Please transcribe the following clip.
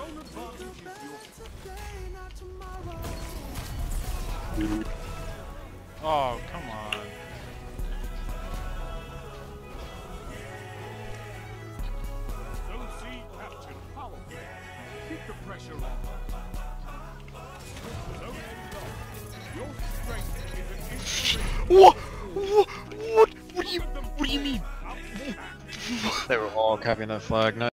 Oh, come on. Keep the pressure on. Your strength is an inspiration. What? What? What do you mean? They were all copying that flag. No.